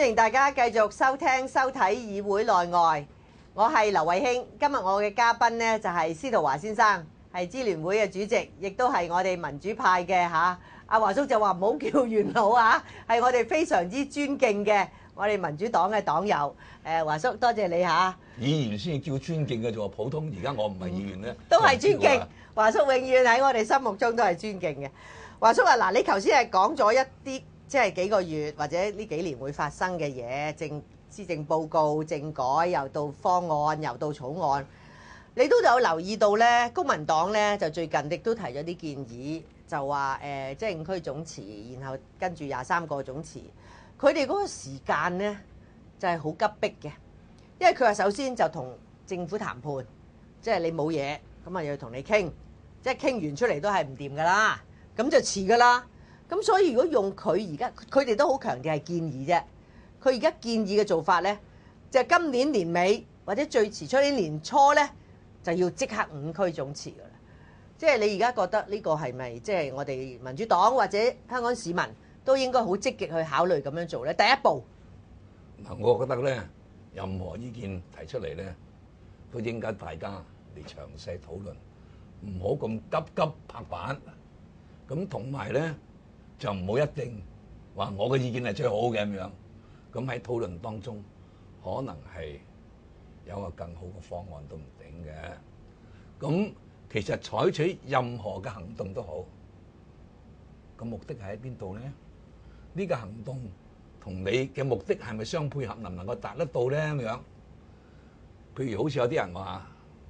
歡迎大家繼續收聽收睇議會內外。我係劉慧卿，今日我嘅嘉賓呢就係司徒華先生，係支聯會嘅主席，亦都係我哋民主派嘅嚇。阿華叔就話唔好叫元老啊，係我哋非常之尊敬嘅我哋民主黨嘅黨友。華叔多謝你嚇。 議員先叫尊敬嘅啫喎，普通而家我唔係議員咧， 都係尊敬。華叔永遠喺我哋心目中都係尊敬嘅。華叔啊，嗱，你頭先係講咗一啲即係幾個月或者呢幾年會發生嘅嘢，施政報告、政改，又到方案，又到草案，你都有留意到咧？公民黨咧就最近亦都提咗啲建議，就話即係5區總辭，然後跟住23個總辭，佢哋嗰個時間咧就係好急迫嘅，因為佢話首先就同政府談判，即係你冇嘢，咁啊要同你傾，即係傾完出嚟都係唔掂噶啦，咁就辭噶啦。咁所以如果用佢而家，佢哋都好強調係建議啫。佢而家建議嘅做法呢，就係今年年尾或者最遲出年年初呢，就要即刻5區總辭噶啦。即係你而家覺得呢個係咪即係我哋民主黨或者香港市民都應該好積極去考慮咁樣做呢？第一步嗱，我覺得呢，任何意見提出嚟呢，都應該大家嚟詳細討論，唔好咁急拍板。咁同埋呢，就唔好一定話我嘅意見係最好嘅咁樣。咁喺討論當中，可能係有個更好嘅方案都唔定嘅。咁其實採取任何嘅行動都好，個目的係喺邊度咧？呢個行動同你嘅目的係咪相配合，能唔能夠達得到咧？咁樣，譬如好似有啲人話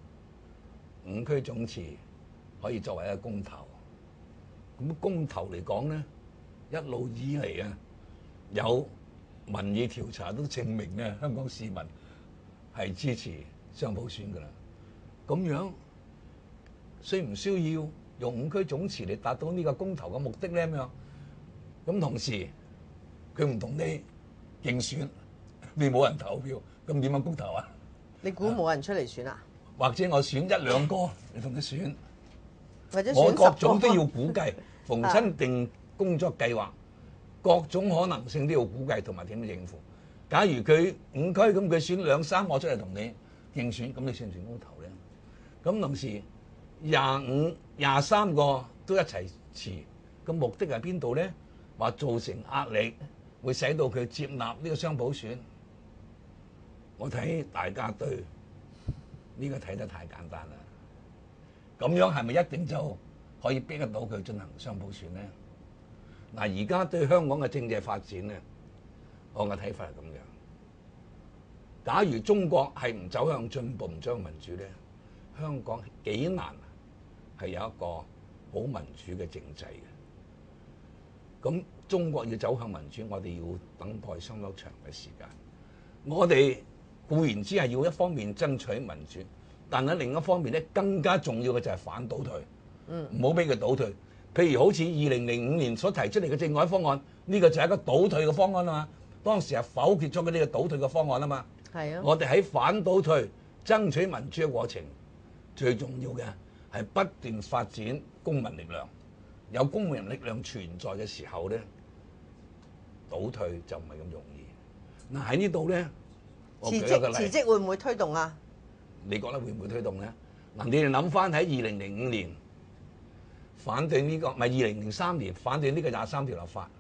5區總辭可以作為一個公投，咁公投嚟講咧，一路以嚟啊有民意調查都證明咧，香港市民係支持雙普選㗎啦。咁樣需唔需要用5區總辭嚟達到呢個公投嘅目的咧？咁樣，咁同時佢唔同你競選，你冇人投票，咁點樣公投啊？ 你估冇人出嚟選啊？ 或者我選1兩個你同佢選， 或者選我各種都要估計，逢親定工作計劃。各種可能性都要估計同埋點樣應付。假如佢5區咁，佢選2、3個出嚟同你競選，咁你算唔算公投咧？咁同時25、23個都一齊辭，咁目的係邊度咧？話造成壓力，會使到佢接納呢個雙普選。我睇大家對呢個睇得太簡單啦。咁樣係咪一定就可以逼得到佢進行雙普選咧？嗱，而家對香港嘅政治發展咧，我嘅睇法係咁樣。假如中國係唔走向進步，唔走向民主咧，香港幾難係有一個好民主嘅政制嘅。咁中國要走向民主，我哋要等待相當長嘅時間。我哋固然之係要一方面爭取民主，但係另一方面咧，更加重要嘅就係反倒退，唔好俾佢倒退。譬如好似2005年所提出嚟嘅政改方案，呢個就係一個倒退嘅方案啊嘛。當時係否決咗佢呢個倒退嘅方案啊嘛。係啊。我哋喺反倒退、爭取民主嘅過程，最重要嘅係不斷發展公民力量。有公民力量存在嘅時候咧，倒退就唔係咁容易。嗱喺呢度咧，我舉一個例。辭職會唔會推動啊？你覺得會唔會推動咧？嗱，你哋諗翻喺2005年。反對呢個唔係2003年反對呢個23條立法，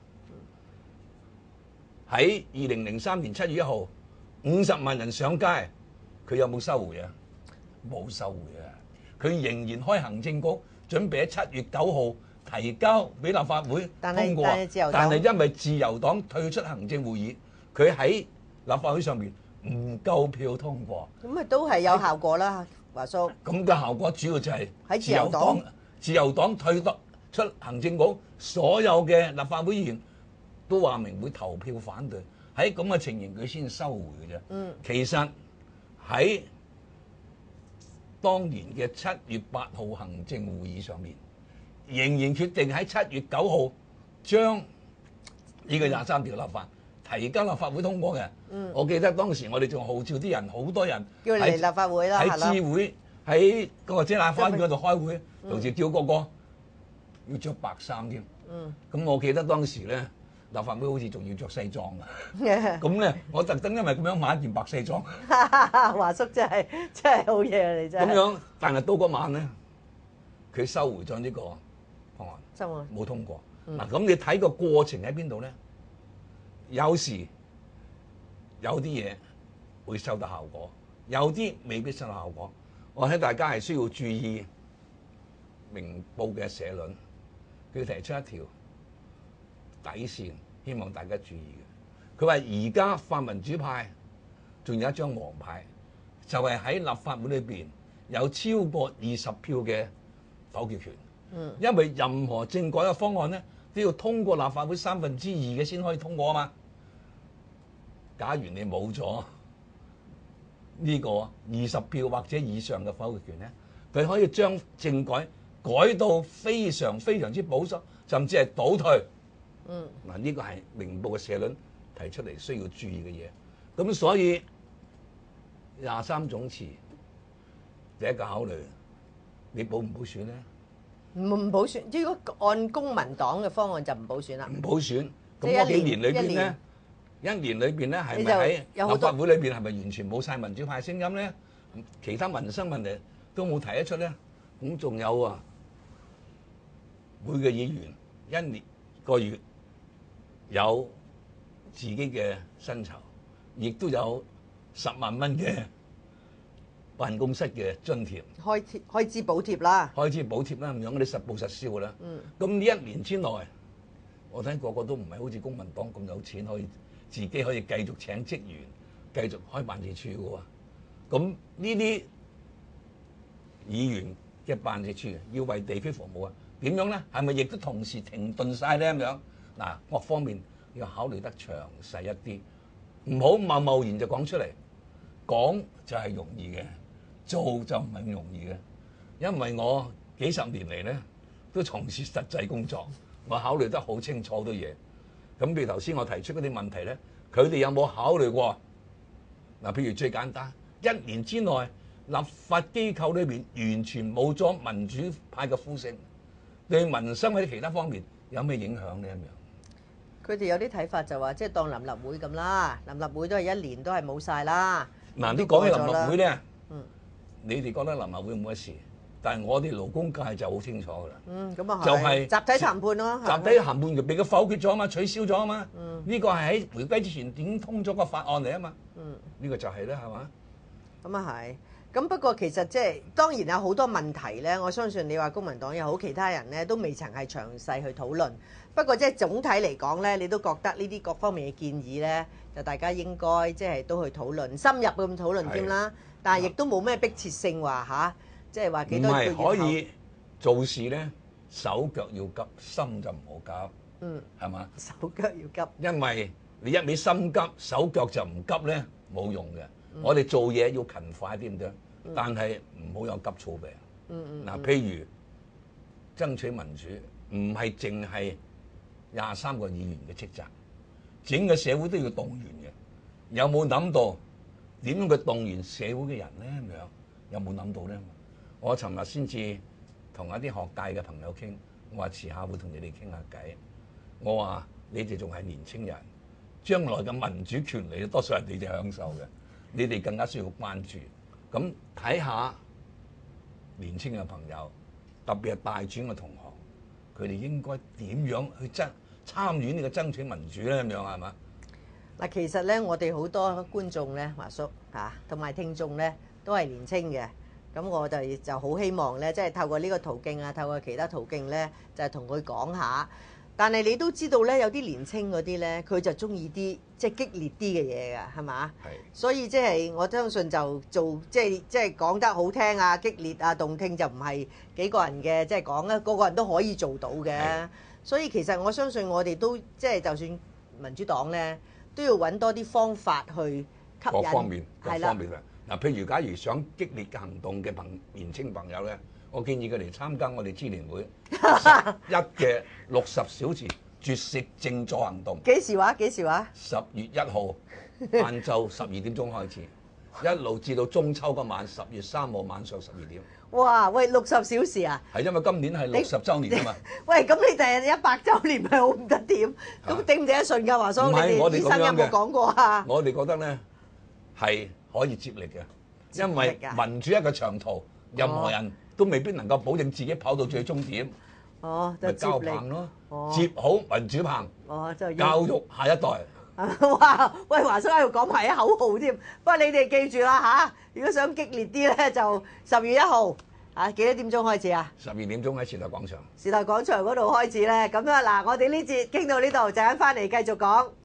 喺2003年7月1號50萬人上街，佢有冇收回啊？冇收回啊！佢仍然開行政局，準備喺7月9號提交俾立法會通過，但係因為自由黨退出行政會議，佢喺立法會上面唔夠票通過。咁咪都係有效果啦，華叔。咁嘅效果主要就係喺自由黨退出行政局，所有嘅立法會議員都話明會投票反對，喺咁嘅情形佢先收回嘅啫。其實喺當年嘅7月8號行政會議上面，仍然決定喺7月9號將呢個23條立法提交立法會通過嘅。我記得當時我哋仲號召啲人，好多人叫嚟立法會啦，喺諮會喺嗰個遮打花園嗰度開會，同時叫個個要着白衫添。咁我記得當時咧， 立法會好似仲要着西裝啊！咁咧，我特登因為咁樣買一件白西裝。 華叔真係好嘢啊！你真係咁樣，但係到嗰晚咧，佢收回咗呢個方案， 收啊冇通過。嗱，咁你睇個過程喺邊度咧？有時有啲嘢會收到效果，有啲未必收到效果。我睇大家係需要注意明報嘅社論，佢提出一條底線，希望大家注意嘅。佢話而家泛民主派仲有一張黃牌，就係喺立法會裏邊有超過20票嘅否決權。因為任何政改嘅方案咧，都要通過立法會2/3嘅先可以通過啊嘛。假如你冇咗呢個20票或者以上嘅否決權咧，佢可以將政改改到非常非常之保守，甚至係倒退。嗱，呢個係明報嘅社論提出嚟需要注意嘅嘢。咁所以23總辭第一個考慮，你補唔補選咧？ 唔補選，如果按公民黨嘅方案就唔補選啦。 唔補選，咁嗰幾年裏邊咧，一年裏邊咧係咪喺立法會裏邊係咪完全冇晒民主派聲音咧？其他民生問題都冇提得出咧。咁仲有啊，每個議員1個月有自己嘅薪酬，亦都有10萬蚊嘅辦公室嘅津貼， 開支補貼啦， 開支補貼啦，咁樣嗰啲實報實銷㗎啦。咁呢1年之內，我睇個個都唔係好似公民黨咁有錢，可以自己可以繼續請職員，繼續開辦事處嘅喎。咁呢啲議員嘅辦事處要為地區服務啊，點樣咧？係咪亦都同時停頓晒咧？咁樣嗱，各方面要考慮得詳細一啲，唔好貿貿然就講出嚟。講就係容易嘅，做就唔係咁容易嘅。因為我幾十年嚟咧都從事實際工作，我考慮得好清楚好多嘢。咁譬如頭先我提出嗰啲問題咧，佢哋有冇考慮過？嗱，譬如最簡單，1年之內立法機構裏邊完全冇咗民主派嘅呼聲，對民生喺其他方面有咩影響咧？咁樣？ 佢哋有啲睇法就話，即係當臨立會咁啦，臨立會都係1年都係冇晒啦。 嗱，你講起臨立會咧，你哋覺得臨立會冇乜事，但係我哋勞工界就好清楚㗎啦。 咁啊就係集體談判咯， 集體談判就俾佢否決咗啊嘛，取消咗啊嘛。呢個係喺回歸之前已經通咗個法案嚟啊嘛。呢個就係啦，係嘛？ 咁啊係。咁不過其實即係當然有好多問題咧，我相信你話公民黨又好，其他人咧都未曾係詳細去討論。不過即係總體嚟講咧，你都覺得呢啲各方面嘅建議咧，就大家應該即係都去討論，深入咁討論添啦。但係亦都冇咩迫切性話嚇，即係話幾多個月後。唔係可以做事咧，手腳要急，心就唔好急。係嘛？ 手腳要急。因為你一味心急，手腳就唔急咧，冇用嘅。我哋做嘢要勤快啲咁樣，但係唔好有急躁病。嗱，譬如爭取民主，唔係淨係23個議員嘅職責，整個社會都要動員嘅。有冇諗到點樣去動員社會嘅人咧？咁樣有冇諗到咧？我尋日先至同一啲學界嘅朋友傾，我話遲下會同你哋傾下偈。我話你哋仲係年青人，將來嘅民主權利多數係你哋享受嘅。你哋更加需要關注，咁睇下年青嘅朋友，特別係大專嘅同學，佢哋應該點樣去參與呢個爭取民主咧？咁樣係嘛？ 嗱，其實咧，我哋好多觀眾咧，華叔嚇，同埋聽眾咧，都係年青嘅。咁我哋就好希望咧，即係透過呢個途徑啊，透過其他途徑咧，就係同佢講下。但係你都知道咧，有啲年青嗰啲咧，佢就中意啲即係激烈啲嘅嘢㗎，係嘛？係。所以即係我相信就做即係講得好聽啊、激烈啊、動聽就唔係幾個人嘅即係講啦，個個人都可以做到嘅。所以其實我相信我哋都即係就算民主黨咧，都要揾多啲方法去吸引各方面啊。 嗱，譬如假如想激烈嘅行動嘅年青朋友咧。我建議佢嚟參加我哋支聯會11嘅60小時絕食靜坐行動。 幾時話？10月1號晏晝12點鐘開始。 一路至到中秋嗰晚10月3號晚上12點。 哇！喂，60小時啊！ 係因為今年係60週年啊嘛。 喂，咁你第日100週年咪好唔得掂？咁頂唔頂得順㗎，華叔？ 唔係我哋醫生有冇講過啊？ 我哋覺得咧係可以接力嘅，因為民主一個長途，任何人都未必能夠保證自己跑到最終點。 哦，就咪交接力棒咯， 哦接好民主棒， 哦，就要教育下一代。 哇！喂，華叔喺度講埋啲口號添。不過你哋記住啦嚇，如果想激烈啲咧，就10月1號幾多點鐘開始啊 12點鐘喺時代廣場。 時代廣場嗰度開始咧。咁啊嗱，我哋呢節傾到呢度，陣間翻嚟繼續講。